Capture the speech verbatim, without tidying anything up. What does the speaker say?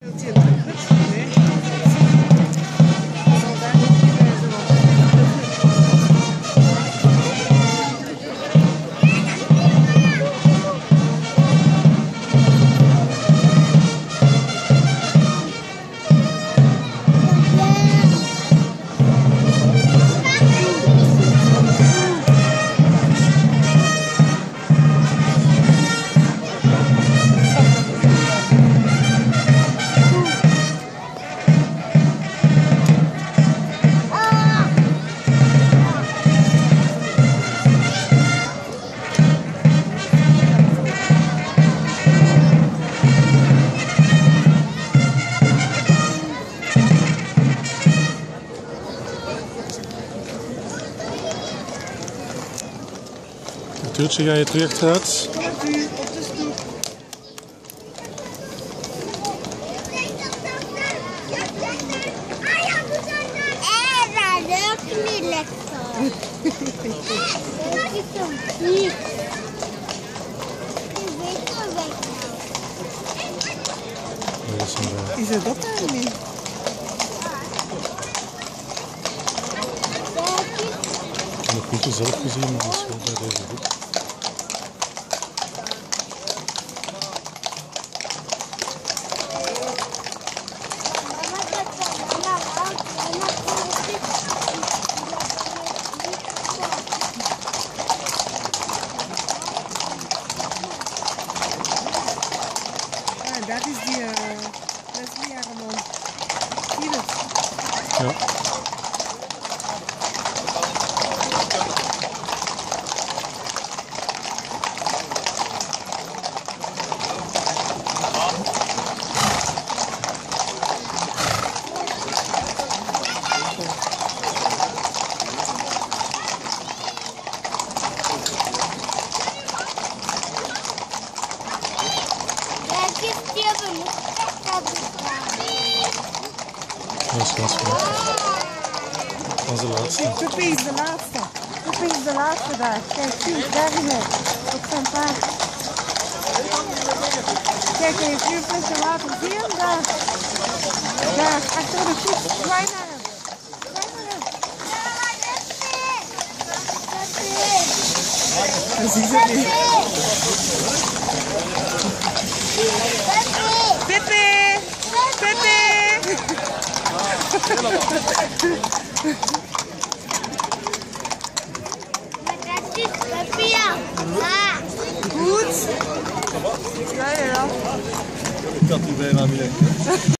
Tuurtje, ga je terug uit? Op de stoep. Eh, dat lukt niet lekker. Dat is zo diep. Je weet wel weg nou. Is het dat daar niet? Ik heb het niet zelf gezien, maar dat is wel bij deze groep. Ah, dat is die uh, Leslie Aramon. Zie je dat? Ja. Dat is wel goed. Dat is de laatste. Puppy is de laatste. Puppy is de laatste daar. Kijk, zie, daar is hij. Op zijn paard. Kijk, hij heeft nu een flesje water. Zie je hem daar? Daar, achter de fiets. Zwaai naar hem. Zwaai naar hem. Dat zie je niet. Pippi! Pippi! Goed? Ja, ja, ja. Ik had die bijna niet.